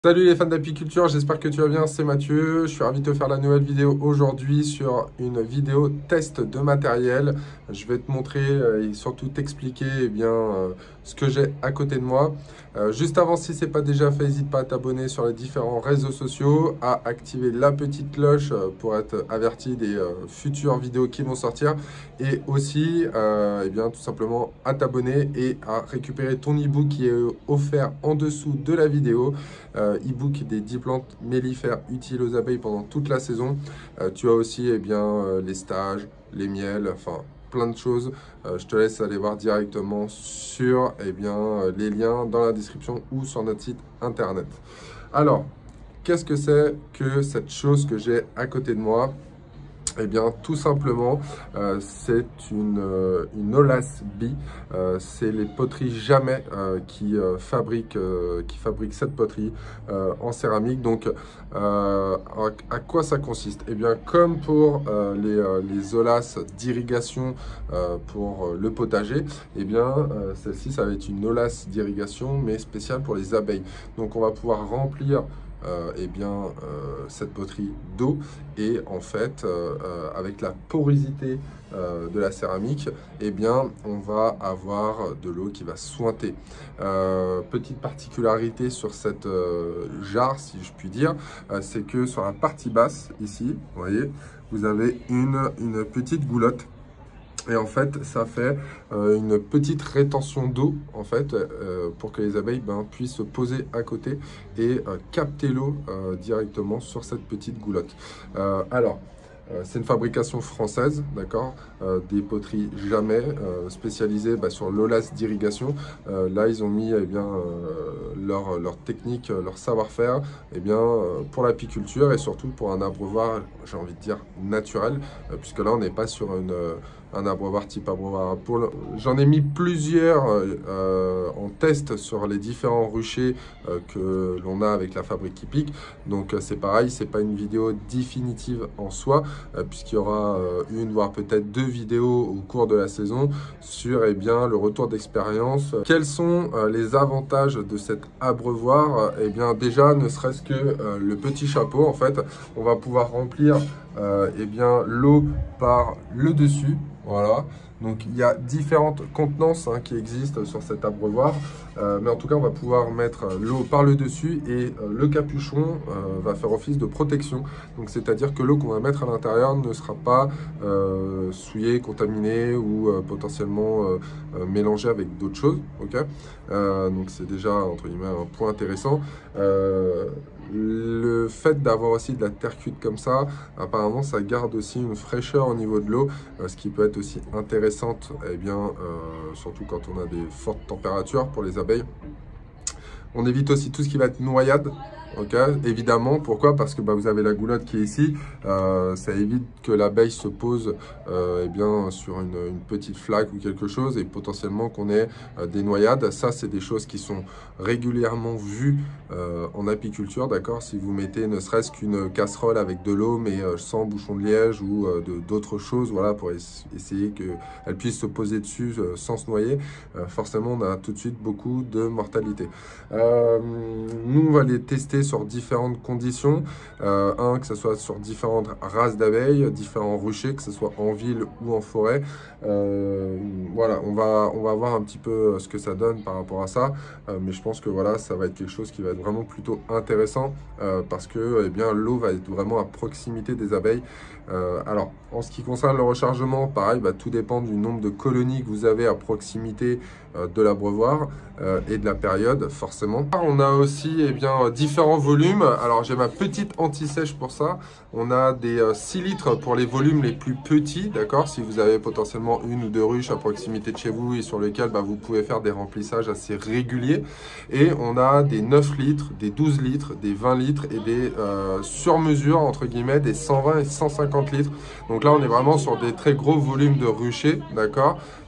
Salut les fans d'apiculture, j'espère que tu vas bien, c'est Mathieu. Je suis ravi de te faire la nouvelle vidéo aujourd'hui sur une vidéo test de matériel. Je vais te montrer et surtout t'expliquer ce que j'ai à côté de moi. Juste avant, si ce n'est pas déjà fait, n'hésite pas à t'abonner sur les différents réseaux sociaux, à activer la petite cloche pour être averti des futures vidéos qui vont sortir et aussi tout simplement à t'abonner et à récupérer ton e-book qui est offert en dessous de la vidéo. E-book des 10 plantes mellifères utiles aux abeilles pendant toute la saison. Tu as aussi les stages, les miels, enfin plein de choses. Je te laisse aller voir directement sur les liens dans la description ou sur notre site internet. Alors, qu'est-ce que c'est que cette chose que j'ai à côté de moi ? Eh bien, tout simplement, c'est une Olas Bee. C'est les poteries Jamais qui fabriquent cette poterie en céramique. Donc, à quoi ça consiste? Eh bien, comme pour les Olas d'irrigation pour le potager, eh bien, celle-ci, ça va être une Olas d'irrigation, mais spéciale pour les abeilles. Donc, on va pouvoir remplir cette poterie d'eau et en fait avec la porosité de la céramique, on va avoir de l'eau qui va suinter. Petite particularité sur cette jarre, si je puis dire, c'est que sur la partie basse ici, vous voyez, vous avez une petite goulotte. Et en fait, ça fait une petite rétention d'eau en fait, pour que les abeilles puissent se poser à côté et capter l'eau directement sur cette petite goulotte. C'est une fabrication française, d'accord, des poteries Jamais spécialisées sur l'Olas d'irrigation. Là, ils ont mis leur technique, leur savoir-faire pour l'apiculture et surtout pour un abreuvoir, j'ai envie de dire, naturel, puisque là, on n'est pas sur un abreuvoir type abreuvoir à pôle. J'en ai mis plusieurs en test sur les différents ruchers que l'on a avec la fabrique hippique. Donc c'est pareil, c'est pas une vidéo définitive en soi, puisqu'il y aura une voire peut-être deux vidéos au cours de la saison sur le retour d'expérience. Quels sont les avantages de cet abreuvoir? Déjà, ne serait-ce que le petit chapeau, en fait, on va pouvoir remplir l'eau par le dessus. Voilà, donc il y a différentes contenances qui existent sur cet abreuvoir, mais en tout cas on va pouvoir mettre l'eau par le dessus et le capuchon va faire office de protection. Donc c'est à dire que l'eau qu'on va mettre à l'intérieur ne sera pas souillée, contaminée ou potentiellement mélangée avec d'autres choses. Okay, donc c'est déjà entre guillemets un point intéressant. Le fait d'avoir aussi de la terre cuite comme ça, apparemment ça garde aussi une fraîcheur au niveau de l'eau, ce qui peut être aussi intéressante, surtout quand on a des fortes températures pour les abeilles. On évite aussi tout ce qui va être noyade. Ok, évidemment, pourquoi? Parce que vous avez la goulotte qui est ici, ça évite que l'abeille se pose sur une petite flaque ou quelque chose et potentiellement qu'on ait des noyades. Ça, c'est des choses qui sont régulièrement vues en apiculture, d'accord? Si vous mettez ne serait-ce qu'une casserole avec de l'eau, mais sans bouchon de liège ou d'autres choses, voilà, pour essayer qu'elle puisse se poser dessus sans se noyer, forcément, on a tout de suite beaucoup de mortalité. Nous, on va les tester sur différentes conditions, que ce soit sur différentes races d'abeilles, différents ruchers, que ce soit en ville ou en forêt. Voilà, on va voir un petit peu ce que ça donne par rapport à ça, mais je pense que voilà, ça va être quelque chose qui va être vraiment plutôt intéressant parce que l'eau va être vraiment à proximité des abeilles. Alors, en ce qui concerne le rechargement, pareil, tout dépend du nombre de colonies que vous avez à proximité de l'abreuvoir et de la période, forcément. On a aussi différents volumes. Alors, j'ai ma petite anti-sèche pour ça. On a des 6 litres pour les volumes les plus petits, d'accord? Si vous avez potentiellement une ou deux ruches à proximité de chez vous et sur lesquelles vous pouvez faire des remplissages assez réguliers. Et on a des 9 litres, des 12 litres, des 20 litres et des sur-mesure, entre guillemets, des 120 et 150 litres. Donc là, on est vraiment sur des très gros volumes de ruchers, d'accord?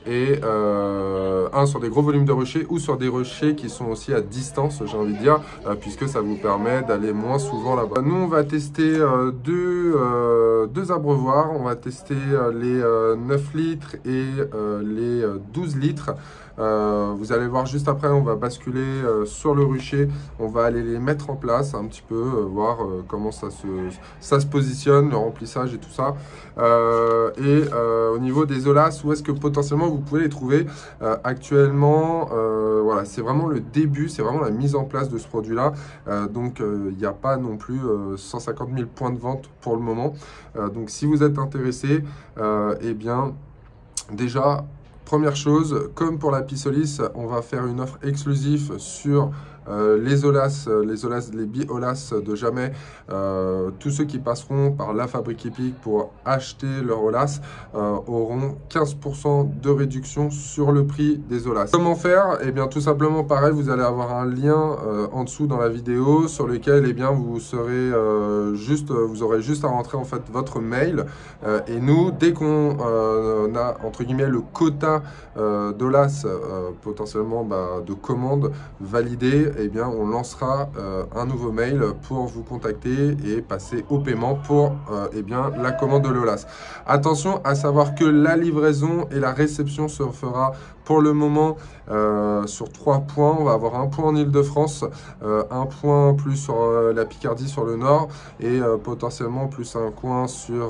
et un sur des gros volumes de rochers ou sur des rochers qui sont aussi à distance, j'ai envie de dire, puisque ça vous permet d'aller moins souvent là-bas. Nous, on va tester deux abreuvoirs. On va tester les 9 litres et les 12 litres. Vous allez voir juste après, on va basculer sur le rucher, on va aller les mettre en place un petit peu, voir comment ça se positionne, le remplissage et tout ça. Au niveau des Olas, où est-ce que potentiellement vous pouvez les trouver actuellement, voilà, c'est vraiment le début, c'est vraiment la mise en place de ce produit-là. Donc, il n'y a pas non plus 150 000 points de vente pour le moment. Donc, si vous êtes intéressé, eh bien, déjà, première chose, comme pour la Pisolis, on va faire une offre exclusive sur les Olas, les bi-Olas de Jamais. Tous ceux qui passeront par la fabrique hippique pour acheter leur Olas auront 15% de réduction sur le prix des Olas. Comment faire? Eh bien, tout simplement pareil, vous allez avoir un lien en dessous dans la vidéo sur lequel, eh bien, vous serez vous aurez juste à rentrer en fait votre mail et nous, dès qu'on a entre guillemets le quota d'Olas potentiellement de commandes validées, eh bien, on lancera un nouveau mail pour vous contacter et passer au paiement pour eh bien, la commande de l'Olas. Attention à savoir que la livraison et la réception se fera pour le moment sur 3 points. On va avoir un point en Ile-de-France, un point plus sur la Picardie, sur le nord, et potentiellement plus un coin sur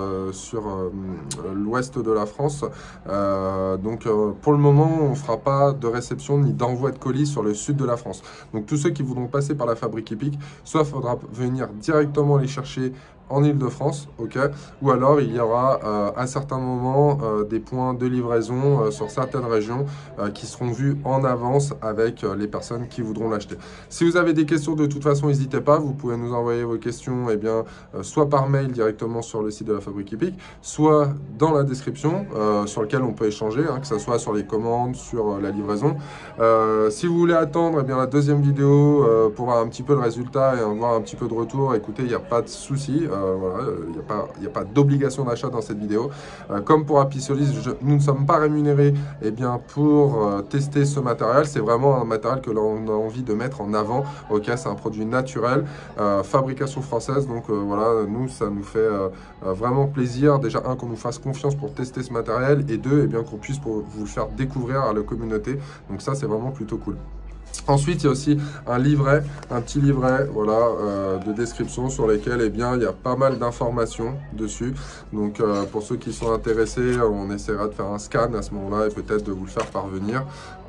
l'ouest de la France. Donc pour le moment, on ne fera pas de réception ni d'envoi de colis sur le sud de la France. Donc tous ceux qui voudront passer par la fabrique hippique, soit il faudra venir directement les chercher en Ile-de-France, ok, ou alors il y aura à certains moments des points de livraison sur certaines régions qui seront vus en avance avec les personnes qui voudront l'acheter. Si vous avez des questions, de toute façon, n'hésitez pas, vous pouvez nous envoyer vos questions eh bien, soit par mail directement sur le site de la fabrique hippique, soit dans la description sur lequel on peut échanger, hein, que ce soit sur les commandes, sur la livraison. Si vous voulez attendre eh bien, la deuxième vidéo pour voir un petit peu le résultat et voir un petit peu de retour, écoutez, il n'y a pas de souci. Voilà, il n'y a pas d'obligation d'achat dans cette vidéo. Comme pour Apisolis, nous ne sommes pas rémunérés eh bien, pour tester ce matériel. C'est vraiment un matériel que l'on a envie de mettre en avant. Ok, c'est un produit naturel, fabrication française. Donc voilà, nous, ça nous fait vraiment plaisir. Déjà, un, qu'on nous fasse confiance pour tester ce matériel, et deux, eh bien, qu'on puisse vous le faire découvrir à la communauté. Donc ça, c'est vraiment plutôt cool. Ensuite, il y a aussi un livret, un petit livret voilà, de description sur lesquels eh bien, il y a pas mal d'informations dessus. Donc, pour ceux qui sont intéressés, on essaiera de faire un scan à ce moment-là et peut-être de vous le faire parvenir.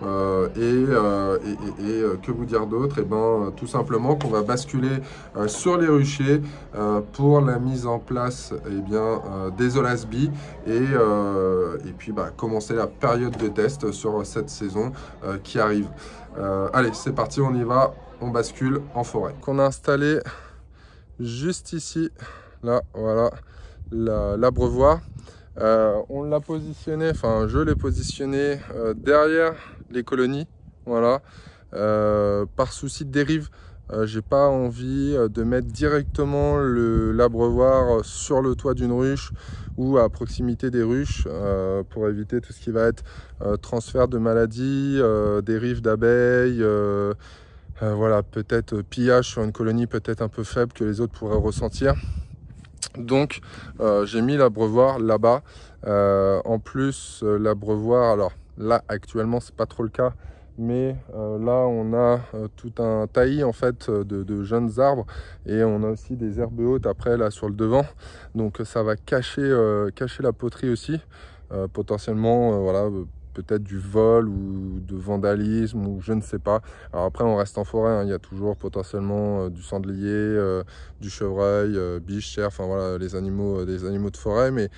Que vous dire d'autre? Eh ben, tout simplement qu'on va basculer sur les ruchers pour la mise en place eh bien, des Olas bi et puis commencer la période de test sur cette saison qui arrive. Allez, c'est parti, on y va, on bascule en forêt. Qu'on a installé juste ici, là, voilà, l'abreuvoir. On l'a positionné, enfin, je l'ai positionné derrière les colonies, voilà, par souci de dérive. J'ai pas envie de mettre directement l'abreuvoir sur le toit d'une ruche ou à proximité des ruches pour éviter tout ce qui va être transfert de maladies, dérive d'abeilles, voilà, peut-être pillage sur une colonie peut-être un peu faible que les autres pourraient ressentir. Donc j'ai mis l'abreuvoir là-bas. En plus l'abreuvoir, alors là actuellement c'est pas trop le cas, mais là on a tout un taillis en fait de jeunes arbres et on a aussi des herbes hautes après là sur le devant, donc ça va cacher la poterie aussi, potentiellement voilà, peut-être du vol ou de vandalisme ou je ne sais pas. Alors après on reste en forêt, hein, il y a toujours potentiellement du sanglier, du chevreuil, biche, cerf, enfin voilà des animaux de forêt, mais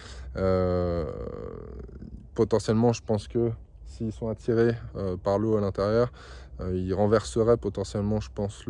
potentiellement je pense que s'ils sont attirés par l'eau à l'intérieur, ils renverseraient potentiellement, je pense,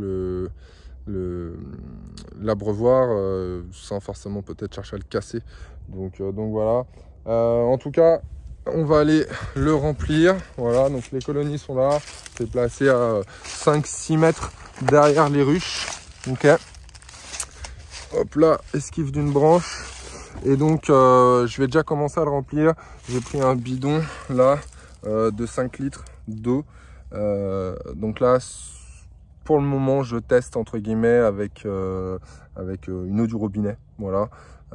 l'abreuvoir sans forcément peut-être chercher à le casser. Donc voilà. En tout cas, on va aller le remplir. Voilà, donc les colonies sont là. C'est placé à 5-6 mètres derrière les ruches. Ok. Hop là, esquive d'une branche. Et donc, je vais déjà commencer à le remplir. J'ai pris un bidon là. de 5 litres d'eau. Donc là, pour le moment, je teste entre guillemets avec une eau du robinet. Voilà.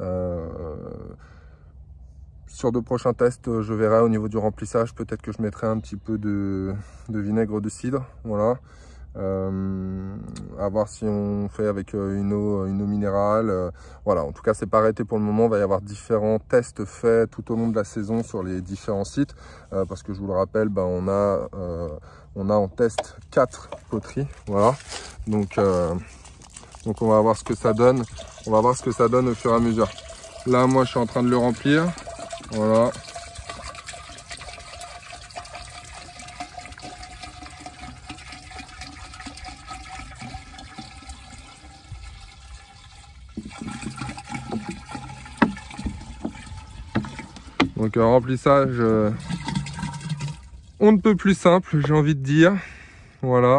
Sur de prochains tests, je verrai au niveau du remplissage, peut-être que je mettrai un petit peu de vinaigre de cidre. Voilà. À voir si on fait avec une eau minérale. Voilà, en tout cas c'est pas arrêté pour le moment. Il va y avoir différents tests faits tout au long de la saison sur les différents sites, parce que je vous le rappelle, on a en test 4 poteries. Voilà, donc on va voir ce que ça donne. On va voir ce que ça donne au fur et à mesure. Là moi je suis en train de le remplir. Voilà. Donc un remplissage on ne peut plus simple, j'ai envie de dire. Voilà.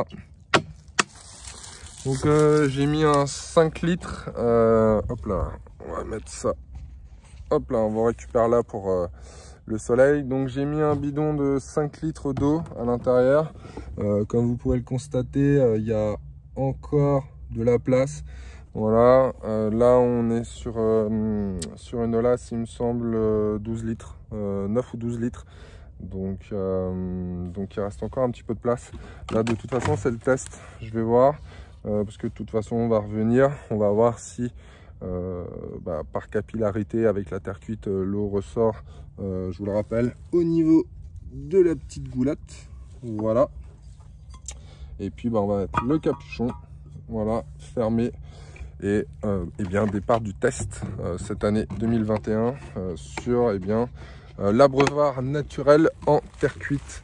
Donc j'ai mis un 5 litres. Hop là, on va mettre ça. Hop là, on va récupérer là pour le soleil. Donc j'ai mis un bidon de 5 litres d'eau à l'intérieur. Comme vous pouvez le constater, il y a encore de la place. Voilà, là on est sur une Olas, il me semble 12 litres, 9 ou 12 litres. Donc il reste encore un petit peu de place. Là de toute façon c'est le test, je vais voir, parce que de toute façon on va revenir, on va voir si par capillarité avec la terre cuite l'eau ressort, je vous le rappelle, au niveau de la petite goulotte. Voilà. Et puis on va mettre le capuchon, voilà, fermé. Et bien départ du test cette année 2021 sur l'abreuvoir naturel en terre cuite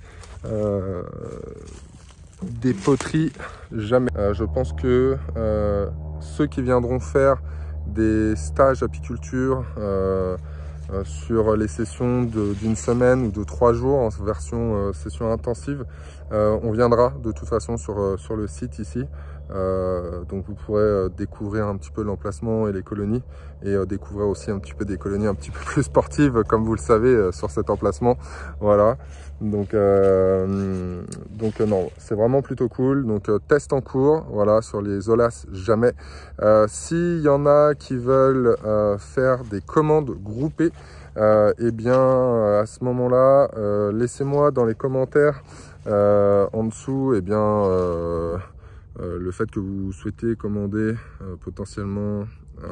des poteries Jamais. Je pense que ceux qui viendront faire des stages apiculture sur les sessions d'une semaine ou de 3 jours en version session intensive, on viendra de toute façon sur le site ici. Donc vous pourrez découvrir un petit peu l'emplacement et les colonies, et découvrir aussi un petit peu des colonies un petit peu plus sportives, comme vous le savez, sur cet emplacement. Voilà, donc non, c'est vraiment plutôt cool. Donc test en cours, voilà, sur les Olas Jamais. S'il y en a qui veulent faire des commandes groupées, et bien à ce moment là laissez-moi dans les commentaires en dessous le fait que vous souhaitez commander potentiellement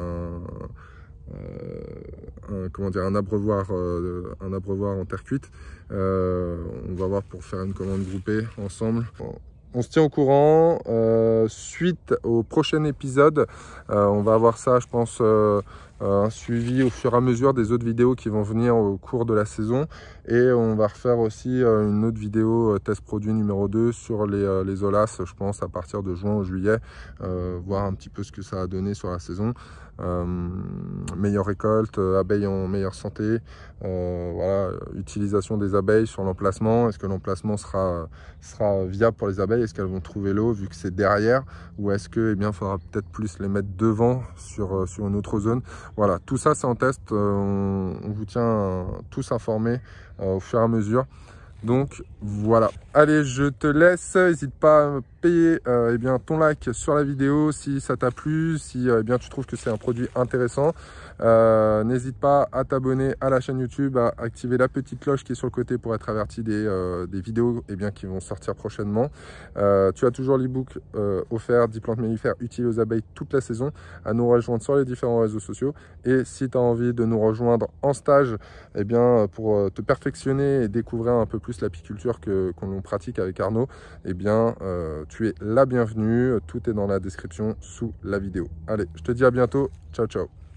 un abreuvoir en terre cuite. On va voir pour faire une commande groupée ensemble. On se tient au courant. Suite au prochain épisode, on va avoir ça, je pense, un suivi au fur et à mesure des autres vidéos qui vont venir au cours de la saison. Et on va refaire aussi une autre vidéo test produit numéro 2 sur les Olas, je pense, à partir de juin ou juillet. Voir un petit peu ce que ça a donné sur la saison. Meilleure récolte, abeilles en meilleure santé, voilà, utilisation des abeilles sur l'emplacement. Est-ce que l'emplacement sera viable pour les abeilles? Est-ce qu'elles vont trouver l'eau vu que c'est derrière, ou est-ce que faudra peut-être plus les mettre devant sur une autre zone? Voilà, tout ça c'est en test. On vous tient tous informés au fur et à mesure. Donc voilà, allez, je te laisse. N'hésite pas à me payer ton like sur la vidéo si ça t'a plu, si tu trouves que c'est un produit intéressant. N'hésite pas à t'abonner à la chaîne YouTube, à activer la petite cloche qui est sur le côté pour être averti des vidéos qui vont sortir prochainement. Tu as toujours l'ebook offert 10 plantes mellifères utiles aux abeilles toute la saison, à nous rejoindre sur les différents réseaux sociaux. Et si tu as envie de nous rejoindre en stage, pour te perfectionner et découvrir un peu plus l'apiculture qu'on pratique avec Arnaud, tu es la bienvenue. Tout est dans la description sous la vidéo. Allez, je te dis à bientôt. Ciao, ciao.